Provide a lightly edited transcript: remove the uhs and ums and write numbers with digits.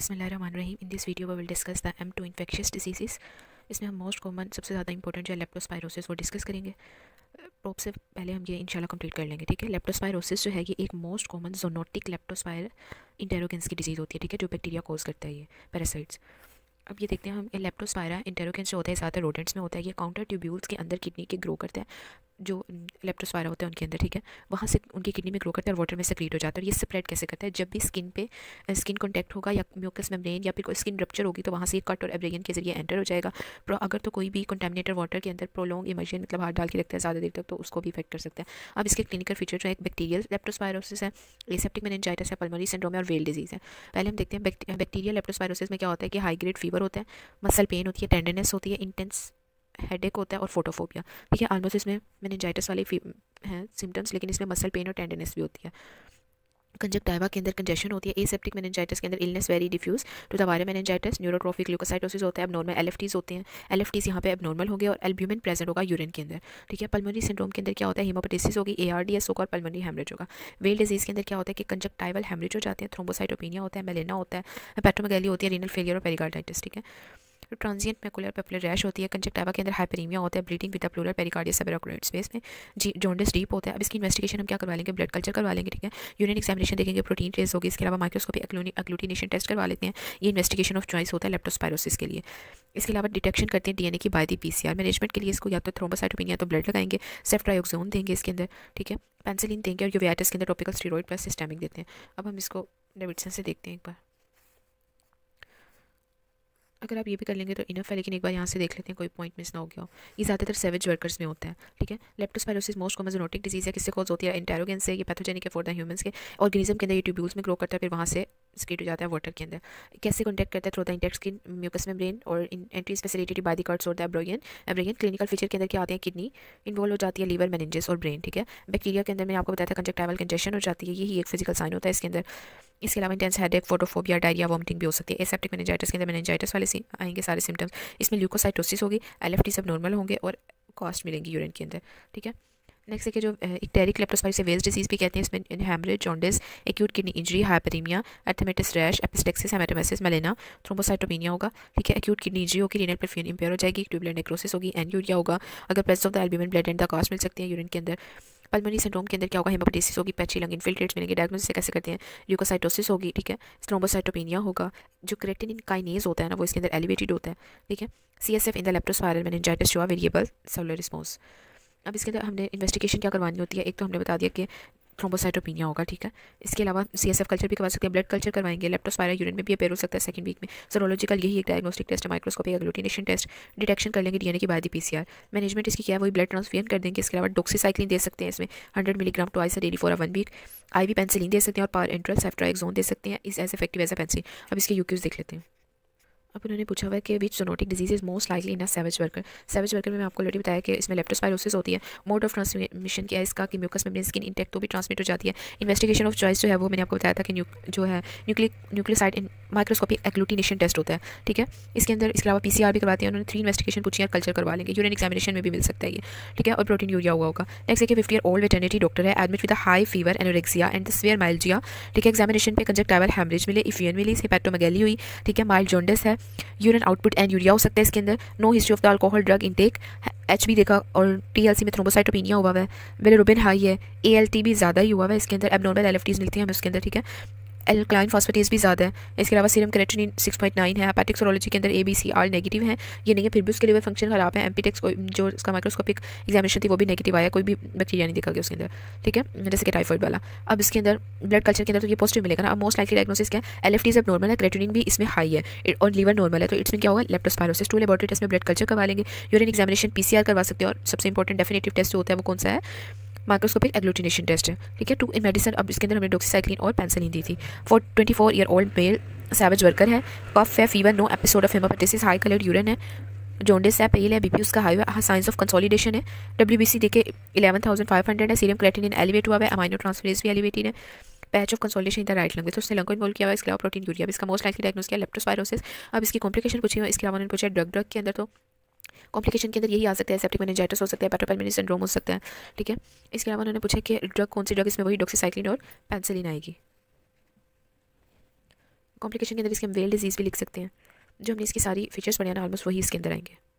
बिस्मिल्लाहिर्रहमानिर्रहीम। In this video we will discuss the M2 infectious disease. इसमें हम most common सबसे ज़्यादा इंपॉर्टेंट जो है लेप्टोस्पायरोसिस वो डिस्कस करेंगे। प्रोप से पहले हम ये इंशाल्लाह कंप्लीट कर लेंगे, ठीक है। लेप्टोस्पायरोसिस जो है ये एक most common zoonotic leptospira interrogans की डिजीज़ होती है, ठीक है, जो बैक्टीरिया कॉज करता है, ये पैरासाइट्स। अब ये देखते हैं हम, लेप्टोस्पायरा इंटेरोगेंस जो होता है ज़्यादातर रोडेंट्स में होता है। ये काउंटर ट्यूब्यूल्स के अंदर किडनी के ग्रो करता है, जो लेप्टोस्पायरा होता है उनके अंदर, ठीक है। वहाँ से उनकी किडनी में ग्रो करता है और वाटर में सेक्रेट हो जाता है। और ये स्प्रेड कैसे करता है? जब भी स्किन पे स्किन कॉन्टैक्ट होगा या म्यूकस मेम्ब्रेन या फिर कोई स्किन रप्चर होगी तो वहाँ से ये कट और एब्रेजन के जरिए एंटर हो जाएगा। अगर तो कोई भी कंटेमिनेटेड वाटर के अंदर प्रोलॉन्ग इमर्जन मतलब हाथ डाल के रखता है ज़्यादा देर तक, तो उसको भी इफेक्ट कर सकता है। अब इसके क्लिनिकल फीचर जो है, एक बैक्टीरियल लेप्टोस्पायरोसिस है, एसेप्टिक मेनिंजाइटिस है, पल्मोनरी सिंड्रोम है और वेल डिजीज़ है। पहले हम देखते हैं बैक्टीरियल लेप्टोस्पायरोसिस में क्या होता है कि हाई ग्रेड फीवर होता है, मसल पेन होती है, टेंडरनेस होती है, इंटेंस हेडेक होता है और फोटोफोबिया, ठीक है। ऑलमोस्ट इसमें मेनिंजाइटिस वाले हैं सिम्टम्स, लेकिन इसमें मसल पेन और टेंडरनेस भी होती है। कंजक्टिवा के अंदर कंजेशन होती है। एसेप्टिक मेनिंजाइटिस के अंदर illness very diffuse to the viral meningitis. Neurotrophic leukocytosis होता है, एबनॉर्मल एलएफटीज होते हैं, एलएफटीज यहाँ पे एबनॉर्मल होंगे और एल्ब्यूमिन प्रेजेंट होगा यूरिन के अंदर, ठीक है। पल्मोनरी सिंड्रोम के अंदर क्या होता है? हेमोपेटिसिस होगी, एआरडीएस होगा और पल्मोनरी हेमरेज होगा। वेल डिजीज के अंदर क्या होता है कि कंजक्टिवल हेमरेज हो जाते हैं, थ्रोम्बोसाइटोपेनिया होता है, मेलेना होता है, हेपेटोमेगाली होती है, रीनल फेलियर और पेरिकार्डाइटिस, ठीक है। ट्रांजिएंट मैकुलर पेपुलर रैश होती है। कंजक्टिवा के अंदर हाइपरीमिया होता है, bleeding with the pleural pericardia subarachnoid space में जॉन्डिस डीप होता है। अब इसकी इन्वेस्टिगेशन हम क्या करवा लेंगे? ब्लड कल्चर करवा लेंगे, ठीक है। यूरिन एग्जामिनेशन देखेंगे, प्रोटीन टेस्ट होगी। इसके अलावा माइक्रोस्कोपी अग्लूटिनेशन टेस्ट करवा लेते हैं। ये इन्वेस्टिगेशन ऑफ चॉइस होता है लेप्टोस्पायरोसिस के लिए। इसके अलावा डिटेक्शन करते हैं डीएनए की बाय द पीसीआर। मैनेजमेंट के लिए इसको या तो थ्रोम्बोसाइटोपेनिया तो ब्लड लगाएंगे, सेफ्ट्रायोक्सोन देंगे इसके अंदर, ठीक है, पेंसिलिन देंगे और यूवेटिस के अंदर टॉपिकल स्टेरॉइड प्लस सिस्टेमिक देते हैं। अब हम इसको डेविडसन से देखते हैं एक बार। अगर आप ये भी कर लेंगे तो इनफ है, लेकिन एक बार यहाँ से देख लेते हैं कोई पॉइंट मिस ना हो गया हो। ये ज़्यादातर सेवेज वर्कर्स में होता है, ठीक है। Leptospirosis most common zoonotic disease है। किससे कॉज होती है? इंटेरोगेंस से। ये पैथोजेनिक है फॉर द ह्यूमंस के ऑर्गेनिज्म के अंदर, ये ट्यूब्यूल्स में ग्रो करता है, फिर वहाँ से स्क्रीट हो जाता है वाटर के अंदर। कैसे कॉन्टैक्ट करता है? Through the intact skin, mucous membrane और entries facilitated by the cuts और द एब्रोयन। क्लिनिकल फीचर के अंदर क्या आते हैं? किडनी इन्वॉल्व हो जाती है, लीवर, मेनिंजेस और ब्रेन, ठीक है। बैक्टीरिया के अंदर मैंने आपको बताया था कंजक्टिवल कंजेशन हो जाती है, यही एक फिजिकल साइन होता है इसके अंदर। इसके अलावा intense headache, photophobia, diarrhoea, vomiting भी हो सकती है। एसेप्टिक मेनिंजाइटिस के अंदर मेनिंजाइटिस वाले आएंगे सारे सिम्टम्स। इसमें ल्यूकोसाइटोसिस होगी, एलएफटी सब नॉर्मल होंगे और कॉस्ट मिलेंगी यूरिन के अंदर, ठीक है। नेक्स्ट देखिए, जो इक्टेरिक लेप्टोस्पायरोसिस से वेल्स डिजीज भी कहते हैं। इसमें haemorrhage, jaundice, acute kidney injury, hyperaemia, erythematous rash, epistaxis, haematemesis, melaena, thrombocytopenia होगा, ठीक है। एक्यूट किडनी इंजरी होगी, रीनल परफ्यूजन इंपेयर हो जाएगी, ट्यूबुलर नेक्रोसिस होगी, एन्यूरिया होगा। अगर presence of the albumin blood and the cast मिल सकती है यूरिन के अंदर। पल्मोनरी सिंड्रोम के अंदर क्या होगा? हेमोपेटिसिस होगी, पैची लंग इन्फिल्ट्रेट्स मिलेंगे। डायग्नोसिस कैसे करते हैं? ल्यूकोसाइटोसिस होगी, ठीक है। थ्रोम्बोसाइटोपेनिया होगा। जो क्रेटिनिन काइनेज होता है ना, वो इसके अंदर एलिवेटेड होता है, ठीक है। CSF in the leptospiral meningitis show a variable cellular response. अब इसके अंदर हमने इन्वेस्टिगेशन क्या करवानी होती है? एक तो हमने बता दिया कि थ्रोम्बोसाइटोपेनिया होगा, ठीक है। इसके अलावा सीएसएफ कल्चर भी करवा सकते हैं, ब्लड कल्चर करवाएंगे। लेप्टोस्पायरा यूरिन में भी अपेयर हो सकता है सेकंड वीक में। सर्ोलॉजिकल यही एक डायग्नोस्टिक टेस्ट है, माइक्रोस्कोपिक एग्लूटिनेशन टेस्ट। डिटेक्शन कर लेंगे डीएनए की बाय द पीसीआर। मैनेजमेंट इसकी क्या है? वही ब्लड ट्रांसफ्यूजन कर देंगे। इसके अलावा डॉक्सीसाइक्लिन दे सकते हैं इसमें 100 milligram twice daily for 1 week. IV penicillin दे सकते हैं और पार एंट्रल सेफ्ट्राइक्सोन दे सकते हैं, is as effective as a penicillin. अब इसके यूक्यूज देख लेते हैं। अब उन्होंने पूछा हुआ है कि which zoonotic disease is most likely in a sewage worker. Sewage worker में मैं आपको ऑलरेडी बताया कि इसमें लेप्टोस्पायरोसिस होती है। मोड ऑफ ट्रांसमिशन क्या है इसका? कि म्यूकस मेम्ब्रेन स्किन इंटेक्ट तो भी ट्रांसमिट हो जाती है। इन्वेस्टिगेशन ऑफ चॉइस जो है वो मैंने आपको बताया था कि जो है nucleoside in microscopic agglutination test होता है, ठीक है। इसके अंदर इसके अलावा पीसीआर भी करवाते हैं उन्होंने। 3 इन्वेस्टिगेशन पूछी है, कल्चर करवा लेंगे। यूरिन एग्जामिनेशन में भी मिल सकता है ये, ठीक है। और प्रोटीन यूरिया हुआ होगा। नेक्स्ट देखिए, 50 ईयर ओल्ड वेटरनरी डॉक्टर है, admit with a high fever, anorexia and severe myalgia, ठीक है। एग्जामिनेशन पे कंजक्टिवल हेमरेज मिले, इफियन मिली, हेपेटोमेगाली हुई, ठीक है। माइल्ड जॉन्डिस है, यूरिन आउटपुट एंड यूरिया हो सकता है इसके अंदर। No history of the alcohol drug intake, Hb देखा और टीएलसी में थ्रोम्बोसाइटोपेनिया हुआ है, बिलिरुबिन हाई है, एएलटी भी ज़्यादा ही हुआ है इसके अंदर, एबनॉर्मल एलएफटीज मिलती हैं हमें उसके अंदर, ठीक है। एल्कलाइन फॉस्फेटेज भी ज़्यादा है। इसके अलावा सीरम क्रेटिनिन 6.9 है। हेपेटिक सर्ोलॉजी के अंदर ABCR नेगेटिव है, ये नहीं है, फिर भी उसके लिवर फंक्शन खराब है। एमपीटेक्स जो इसका माइक्रोस्कोपिक एग्जामिनेशन थी वो भी नेगेटिव आया, कोई भी बैक्टीरिया नहीं देखा गया उसके अंदर, ठीक है, जैसे कि टाइफॉइड वाला। अब इसके अंदर ब्लड कल्चर के अंदर तो ये पॉजिटिव मिलेगा ना। अब मोस्ट लाइकली डायग्नोसिस क्या है? एलएफटीज अब नॉर्मल है, क्रेटिनिन भी इसमें हाई है और लीवर नॉर्मल है, तो इसमें क्या होगा? लेप्टोस्पायरोसिस। 2 लेबोरेटरी टेस्ट में ब्लड कल्चर करवा लेंगे, यूरिन एग्जामिनेशन पीसीआर करवा सकते हैं, और सबसे इंपॉर्टेंट डेफिनेटिव टेस्ट जो होता है वो कौन सा है? माइक्रोस्कोपिक एग्लूटिनेशन टेस्ट है, ठीक है। 2 इन मेडिसिन, अब इसके अंदर हमने डॉक्सीसाइक्लिन और पेंसिलिन दी थी। 24 year old male, sewage worker है, कफ है, fever, no episode of haemoptysis, high coloured urine है, जॉन्डिस है, पेल है, बीपी उसका हाई है, साइंस ऑफ कंसोलिडेशन है, WBC देखे 11,500 है, सीरम क्रेटिनिन एलिवेट हुआ है, अमाइनो ट्रांसफरेज भी एलिवेटेड है, patch of consolidation in the right lung, तो उसने लंग को इन्वॉल्व किया हुआ है। इसके अलावा प्रोटीन यूरिया भी इसका मोस्ट लाइकली डायग्नोस किया लेप्टोस्पायरोसिस। अब इसकी कॉम्प्लिकेशन पूछी हुई, इसके अलावा उन्होंने पूछा ड्रग के अंदर, तो कॉम्प्लिकेशन के अंदर यही आ सकता है, सेप्टिक मेनिंजाइटिस हो सकता है, हेपेटोपल्मोनरी सिंड्रोम हो सकता है, ठीक है। इसके अलावा उन्होंने पूछा कि ड्रग कौन सी ड्रग, इसमें वही डॉक्सीसाइक्लिन और पेंसिलिन आएगी। कॉम्प्लिकेशन के अंदर इसके हम वेल डिजीज़ भी लिख सकते हैं। जो हमने इसकी सारी फीचर्स पढ़े हैं ना ऑलमोस्ट वही इसके अंदर आएंगे।